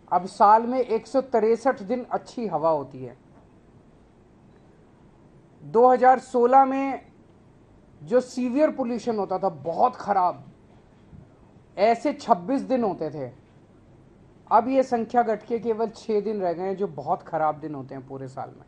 अब साल में 163 दिन अच्छी हवा होती है। 2016 में जो सीवियर पोल्यूशन होता था बहुत खराब, ऐसे 26 दिन होते थे। अब ये संख्या घट के केवल 6 दिन रह गए हैं जो बहुत खराब दिन होते हैं पूरे साल में।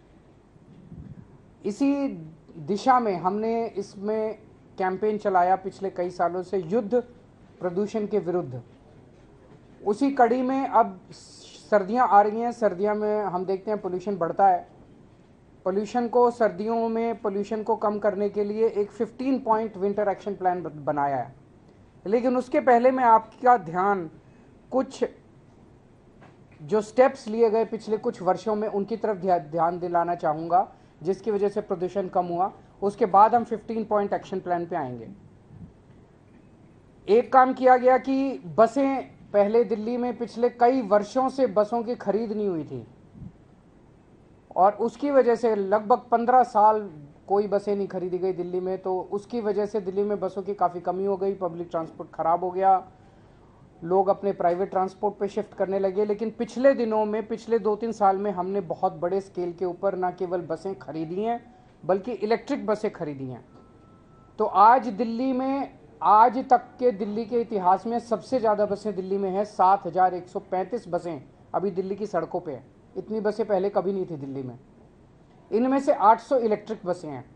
इसी दिशा में हमने इसमें कैंपेन चलाया पिछले कई सालों से, युद्ध प्रदूषण के विरुद्ध। उसी कड़ी में अब सर्दियां आ रही हैं। सर्दियों में हम देखते हैं पोल्यूशन बढ़ता है। पोल्यूशन को सर्दियों में पोल्यूशन को कम करने के लिए एक 15 पॉइंट विंटर एक्शन प्लान बनाया है। लेकिन उसके पहले मैं आपका ध्यान कुछ जो स्टेप्स लिए गए पिछले कुछ वर्षों में उनकी तरफ ध्यान दिलाना चाहूँगा, जिसकी वजह से प्रदूषण कम हुआ। उसके बाद हम 15 पॉइंट एक्शन प्लान पे आएंगे। एक काम किया गया कि बसें, पहले दिल्ली में पिछले कई वर्षों से बसों की खरीद नहीं हुई थी और उसकी वजह से लगभग 15 साल कोई बसें नहीं खरीदी गई दिल्ली में। तो उसकी वजह से दिल्ली में बसों की काफ़ी कमी हो गई, पब्लिक ट्रांसपोर्ट खराब हो गया, लोग अपने प्राइवेट ट्रांसपोर्ट पे शिफ्ट करने लगे। लेकिन पिछले दिनों में, पिछले 2-3 साल में हमने बहुत बड़े स्केल के ऊपर न केवल बसें खरीदी हैं बल्कि इलेक्ट्रिक बसें खरीदी हैं। तो आज दिल्ली में, आज तक के दिल्ली के इतिहास में सबसे ज़्यादा बसें दिल्ली में हैं। 7,135 बसें अभी दिल्ली की सड़कों पे हैं। इतनी बसें पहले कभी नहीं थी दिल्ली में। इनमें से 800 इलेक्ट्रिक बसें हैं।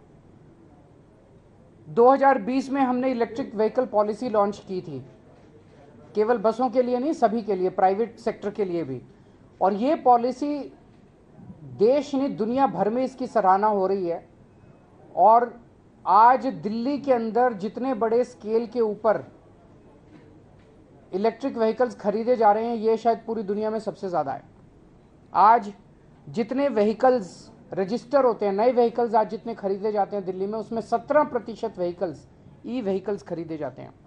2020 में हमने इलेक्ट्रिक व्हीकल पॉलिसी लॉन्च की थी, केवल बसों के लिए नहीं, सभी के लिए, प्राइवेट सेक्टर के लिए भी। और ये पॉलिसी देश ने, दुनिया भर में इसकी सराहना हो रही है। और आज दिल्ली के अंदर जितने बड़े स्केल के ऊपर इलेक्ट्रिक व्हीकल्स खरीदे जा रहे हैं, ये शायद पूरी दुनिया में सबसे ज़्यादा है। आज जितने व्हीकल्स रजिस्टर होते हैं, नए व्हीकल्स आज जितने खरीदे जाते हैं दिल्ली में, उसमें 17% व्हीकल्स ई व्हीकल्स खरीदे जाते हैं।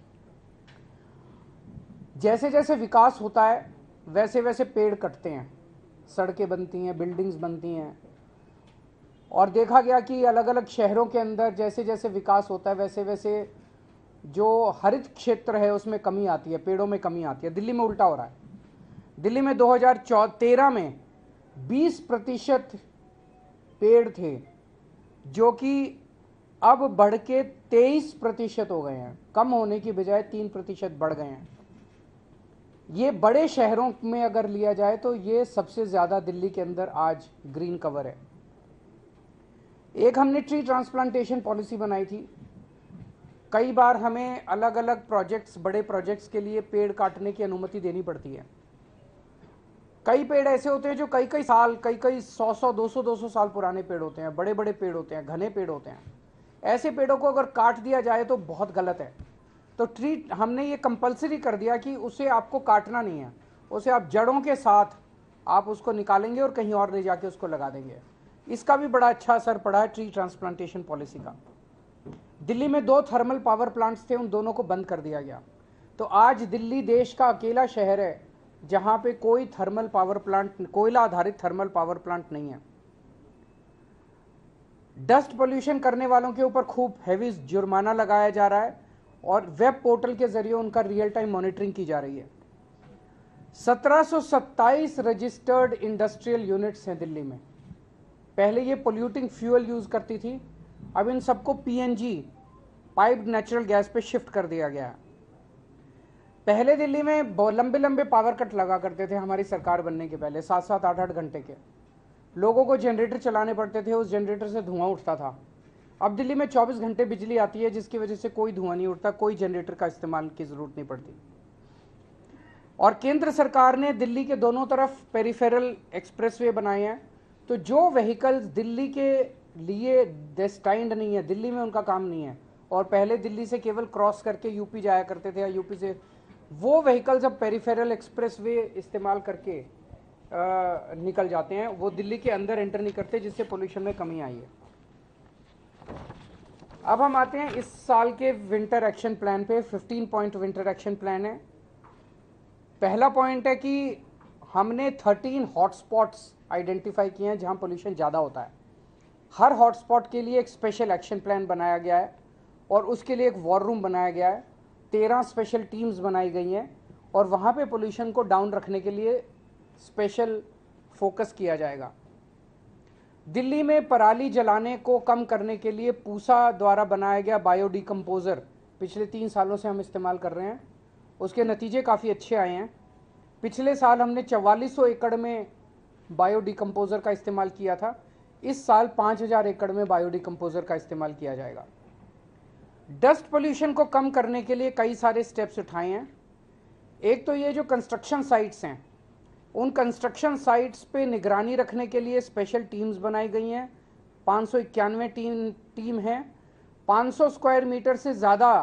जैसे जैसे विकास होता है वैसे वैसे पेड़ कटते हैं, सड़कें बनती हैं, बिल्डिंग्स बनती हैं। और देखा गया कि अलग अलग शहरों के अंदर जैसे जैसे विकास होता है वैसे वैसे जो हरित क्षेत्र है उसमें कमी आती है, पेड़ों में कमी आती है। दिल्ली में उल्टा हो रहा है। दिल्ली में 2013 में 20% पेड़ थे जो कि अब बढ़ के 23% हो गए हैं। कम होने की बजाय 3% बढ़ गए हैं। ये बड़े शहरों में अगर लिया जाए तो ये सबसे ज़्यादा दिल्ली के अंदर आज ग्रीन कवर है। एक हमने ट्री ट्रांसप्लांटेशन पॉलिसी बनाई थी। कई बार हमें अलग अलग प्रोजेक्ट्स, बड़े प्रोजेक्ट्स के लिए पेड़ काटने की अनुमति देनी पड़ती है। कई पेड़ ऐसे होते हैं जो कई कई साल, कई 100 200 साल पुराने पेड़ होते हैं, बड़े बड़े पेड़ होते हैं, घने पेड़ होते हैं। ऐसे पेड़ों को अगर काट दिया जाए तो बहुत गलत है। तो ट्री, हमने ये कंपलसरी कर दिया कि उसे आपको काटना नहीं है, उसे आप जड़ों के साथ आप उसको निकालेंगे और कहीं और ले जाके उसको लगा देंगे। इसका भी बड़ा अच्छा असर पड़ा है ट्री ट्रांसप्लांटेशन पॉलिसी का। दिल्ली में 2 थर्मल पावर प्लांट्स थे, उन दोनों को बंद कर दिया गया। तो आज दिल्ली देश का अकेला शहर है जहां पे कोई थर्मल पावर प्लांट, कोयला आधारित थर्मल पावर प्लांट नहीं है। डस्ट पोल्यूशन करने वालों के ऊपर खूब हैवी जुर्माना लगाया जा रहा है और वेब पोर्टल के जरिए उनका रियल टाइम मॉनिटरिंग की जा रही है। 1727 रजिस्टर्ड इंडस्ट्रियल यूनिट्स हैं दिल्ली में। पहले ये पोल्यूटिंग फ्यूल यूज करती थी, अब इन सबको पीएनजी, पाइप्ड नेचुरल गैस पे शिफ्ट कर दिया गया है। पहले दिल्ली में लंबे लंबे पावर कट लगा करते थे हमारी सरकार बनने के पहले, 7-7 8-8 घंटे के। लोगों को जनरेटर चलाने पड़ते थे, उस जनरेटर से धुआं उठता था। अब दिल्ली में 24 घंटे बिजली आती है जिसकी वजह से कोई धुआं नहीं उठता, कोई जनरेटर का इस्तेमाल की जरूरत नहीं पड़ती। और केंद्र सरकार ने दिल्ली के दोनों तरफ पेरिफेरल एक्सप्रेसवे बनाए हैं। तो जो व्हीकल्स दिल्ली के लिए डेस्टाइंड नहीं है, दिल्ली में उनका काम नहीं है, और पहले दिल्ली से केवल क्रॉस करके यूपी जाया करते थे या यूपी से, वो व्हीकल्स अब पेरिफेरल एक्सप्रेसवे इस्तेमाल करके निकल जाते हैं। वो दिल्ली के अंदर एंटर नहीं करते, जिससे पोल्यूशन में कमी आई है। अब हम आते हैं इस साल के विंटर एक्शन प्लान पे। 15 पॉइंट विंटर एक्शन प्लान है। पहला पॉइंट है कि हमने 13 हॉटस्पॉट्स आइडेंटिफाई किए हैं जहां पोल्यूशन ज़्यादा होता है। हर हॉटस्पॉट के लिए एक स्पेशल एक्शन प्लान बनाया गया है और उसके लिए एक वॉर रूम बनाया गया है। 13 स्पेशल टीम्स बनाई गई हैं और वहाँ पे पोल्यूशन को डाउन रखने के लिए स्पेशल फोकस किया जाएगा। दिल्ली में पराली जलाने को कम करने के लिए पूसा द्वारा बनाया गया बायोडिकम्पोज़र पिछले 3 सालों से हम इस्तेमाल कर रहे हैं, उसके नतीजे काफ़ी अच्छे आए हैं। पिछले साल हमने 4400 एकड़ में बायोडिकम्पोज़र का इस्तेमाल किया था, इस साल 5000 एकड़ में बायोडिकम्पोज़र का इस्तेमाल किया जाएगा। डस्ट पोल्यूशन को कम करने के लिए कई सारे स्टेप्स उठाए हैं। एक तो ये जो कंस्ट्रक्शन साइट्स हैं, उन कंस्ट्रक्शन साइट्स पे निगरानी रखने के लिए स्पेशल टीम्स बनाई गई हैं। 591 टीम है। 500 स्क्वायर मीटर से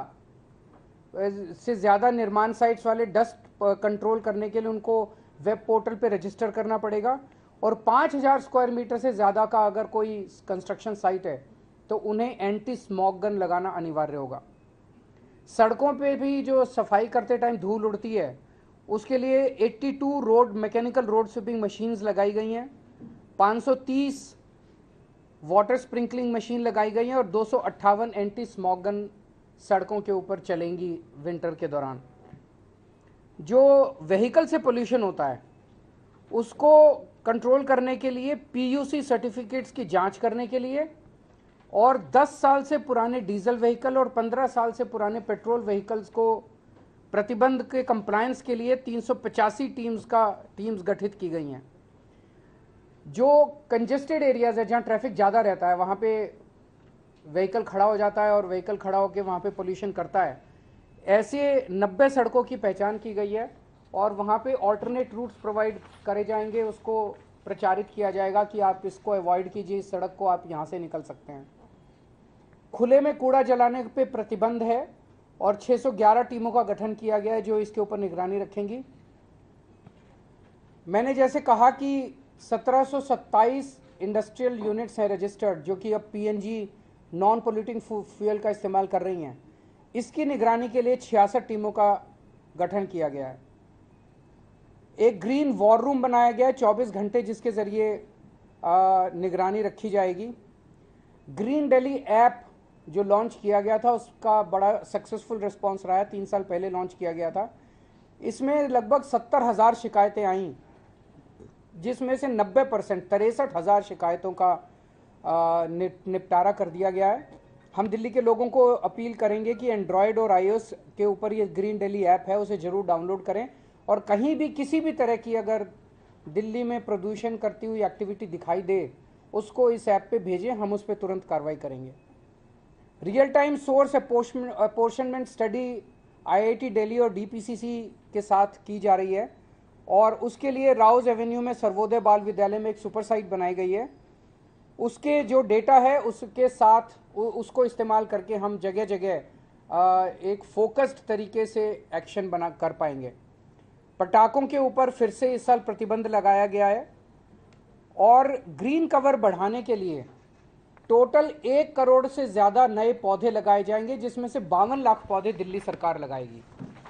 ज़्यादा निर्माण साइट्स वाले डस्ट कंट्रोल करने के लिए उनको वेब पोर्टल पे रजिस्टर करना पड़ेगा, और 5000 स्क्वायर मीटर से ज़्यादा का अगर कोई कंस्ट्रक्शन साइट है तो उन्हें एंटी स्मॉग गन लगाना अनिवार्य होगा। सड़कों पे भी जो सफाई करते टाइम धूल उड़ती है, उसके लिए 82 मैकेनिकल रोड स्वीपिंग मशीन्स लगाई गई हैं, 530 वाटर स्प्रिंकलिंग मशीन लगाई गई हैं और 258 एंटी स्मॉग गन सड़कों के ऊपर चलेंगी विंटर के दौरान। जो व्हीकल से पोल्यूशन होता है उसको कंट्रोल करने के लिए पीयूसी सर्टिफिकेट्स की जांच करने के लिए, और 10 साल से पुराने डीजल व्हीकल और 15 साल से पुराने पेट्रोल व्हीकल्स को प्रतिबंध के कंप्लायंस के लिए 385 टीम्स गठित की गई हैं। जो कंजेस्टेड एरियाज है, जहां ट्रैफिक ज़्यादा रहता है, वहां पे व्हीकल खड़ा हो जाता है और व्हीकल खड़ा होकर वहां पे पोल्यूशन करता है, ऐसे 90 सड़कों की पहचान की गई है और वहां पे ऑल्टरनेट रूट्स प्रोवाइड करे जाएंगे। उसको प्रचारित किया जाएगा कि आप इसको अवॉइड कीजिए, इस सड़क को आप यहाँ से निकल सकते हैं। खुले में कूड़ा जलाने पे प्रतिबंध है और 611 टीमों का गठन किया गया है जो इसके ऊपर निगरानी रखेंगी। मैंने जैसे कहा कि 1727 इंडस्ट्रियल यूनिट्स हैं रजिस्टर्ड, जो कि अब पीएनजी नॉन पोल्यूटिंग फ्यूल का इस्तेमाल कर रही हैं। इसकी निगरानी के लिए 66 टीमों का गठन किया गया है। एक ग्रीन वॉर रूम बनाया गया है 24 घंटे, जिसके ज़रिए निगरानी रखी जाएगी। ग्रीन दिल्ली ऐप जो लॉन्च किया गया था, उसका बड़ा सक्सेसफुल रिस्पांस रहा है। 3 साल पहले लॉन्च किया गया था। इसमें लगभग 70,000 शिकायतें आईं, जिसमें से 90% 63,000 शिकायतों का निपटारा कर दिया गया है। हम दिल्ली के लोगों को अपील करेंगे कि एंड्रॉयड और iOS के ऊपर ये ग्रीन दिल्ली ऐप है, उसे ज़रूर डाउनलोड करें, और कहीं भी किसी भी तरह की अगर दिल्ली में प्रदूषण करती हुई एक्टिविटी दिखाई दे, उसको इस ऐप पे भेजें, हम उस पर तुरंत कार्रवाई करेंगे। Real time source apportionment study IIT Delhi और DPCC के साथ की जा रही है, और उसके लिए राउज एवेन्यू में सर्वोदय बाल विद्यालय में एक सुपर साइट बनाई गई है। उसके जो डेटा है उसके साथ उसको इस्तेमाल करके हम जगह जगह एक फोकस्ड तरीके से एक्शन बना कर पाएंगे। पटाखों के ऊपर फिर से इस साल प्रतिबंध लगाया गया है, और ग्रीन कवर बढ़ाने के लिए टोटल 1 करोड़ से ज़्यादा नए पौधे लगाए जाएंगे, जिसमें से 52 लाख पौधे दिल्ली सरकार लगाएगी।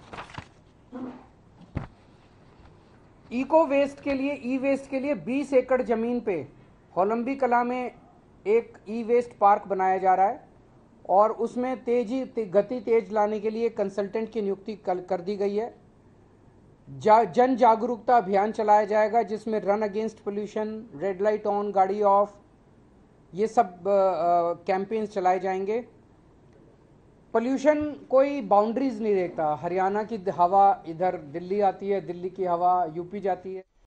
इको वेस्ट के लिए, ई वेस्ट के लिए 20 एकड़ जमीन पे होलंबी कला में एक ई वेस्ट पार्क बनाया जा रहा है, और उसमें गति तेज लाने के लिए कंसल्टेंट की नियुक्ति कर दी गई है। जन जागरूकता अभियान चलाया जाएगा, जिसमें run against pollution, red light on गाड़ी ऑफ, ये सब कैंपेन्स चलाए जाएंगे। पोल्यूशन कोई बाउंड्रीज नहीं देखता। हरियाणा की हवा इधर दिल्ली आती है, दिल्ली की हवा यूपी जाती है।